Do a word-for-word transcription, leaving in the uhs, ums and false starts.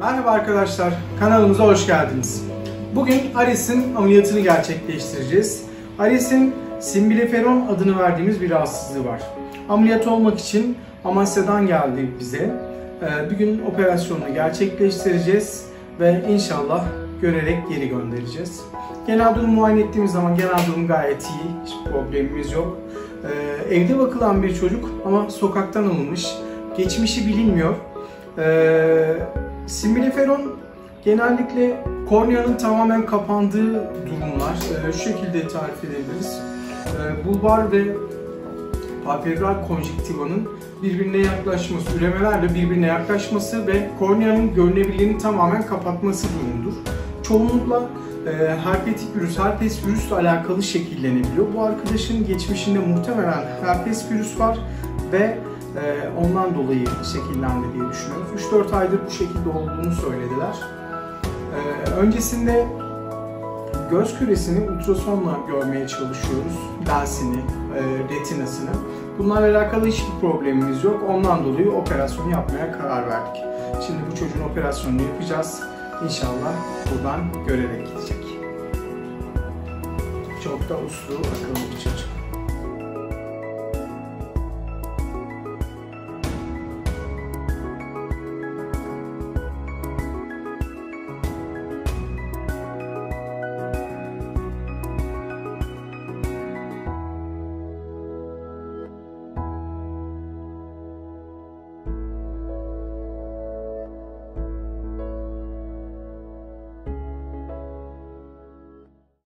Merhaba arkadaşlar, kanalımıza hoş geldiniz. Bugün Ares'in ameliyatını gerçekleştireceğiz. Ares'in simbileferon adını verdiğimiz bir rahatsızlığı var. Ameliyat olmak için Amasya'dan geldi bize. Bir gün operasyonunu gerçekleştireceğiz ve inşallah görerek geri göndereceğiz. Genel durumu muayene ettiğimiz zaman genel durum gayet iyi, hiç problemimiz yok. Evde bakılan bir çocuk ama sokaktan alınmış, geçmişi bilinmiyor. Simbileferon genellikle korneanın tamamen kapandığı durumlar. Şu şekilde tarif edebiliriz. Bulbar ve palpebral konjüktivanın birbirine yaklaşması, üremelerle birbirine yaklaşması ve korneanın görünebilirliğini tamamen kapatması durumudur. Çoğunlukla e, herpetik virüs, herpes virüsle alakalı şekillenebiliyor. Bu arkadaşın geçmişinde muhtemelen herpes virüs var ve e, ondan dolayı şekillendi diye düşünüyoruz. üç dört aydır bu şekilde olduğunu söylediler. E, öncesinde göz küresini ultrasonla görmeye çalışıyoruz. Lensini, e, retinasını. Bunlarla alakalı hiçbir problemimiz yok. Ondan dolayı operasyonu yapmaya karar verdik. Şimdi bu çocuğun operasyonunu yapacağız. İnşallah buradan görerek gidecek. Çok da uslu, akıllı bir çocuk.